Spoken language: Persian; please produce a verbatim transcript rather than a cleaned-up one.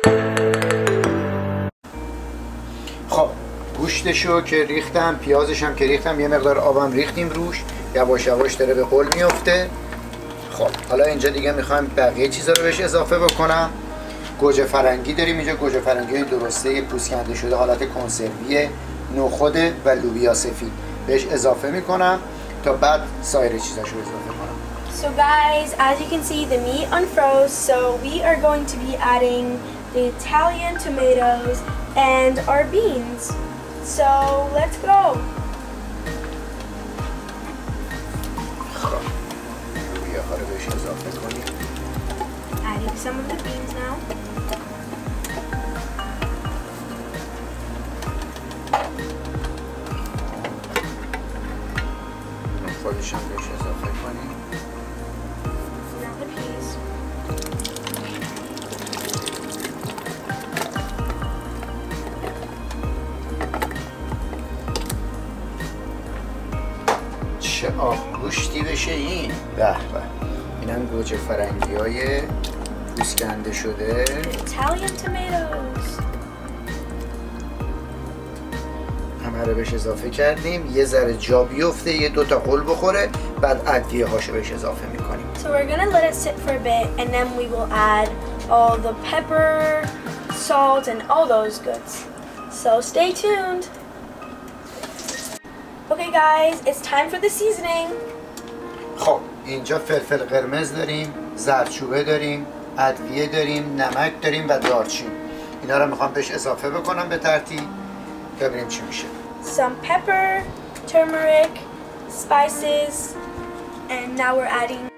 خب گوشتشو که ریختم، پیازش هم که ریختم، یه مقدار آبم ریختیم روش، یواش یواش داره به قل میفته. خب حالا اینجا دیگه میخوایم بقیه چیزا رو بهش اضافه بکنم. گوجه فرنگی داریم اینجا، گوجه فرنگی درسته پوست کنده شده، حالت کنسروی، نخوده و لوبیا سفید بهش اضافه میکنم تا بعد سایر چیزاشو اضافه کنم. So guys, as you can see, the meat unfroze, so we are going to be adding the Italian tomatoes and our beans. So let's go. خب لوبیا ها رو بهش اضافه کنیم. Adding some of the beans now. خودش هم بهش اضافه کنیم. Now the peas. چه آبگوشتی بشه این. به به. اینم گوجه فرنگی های پوست کنده شده. Italian tomatoes. همه رو بهش اضافه کردیم. یه ذره جا بیفته، یه دوتا قل بخوره، بعد ادویه هاشو بهش اضافه میکنیم. So we're gonna let it sit for a bit and then we will add all the pepper, salt and all those goods. So stay tuned. Okay guys, it's time for the seasoning. خب اینجا فلفل قرمز داریم، زردچوبه داریم، ادویه داریم، نمک داریم و دارچین. اینا رو میخوام بهش اضافه بکنم به ترتیب. ببینیم چی میشه. Some pepper, turmeric, spices, and now we're adding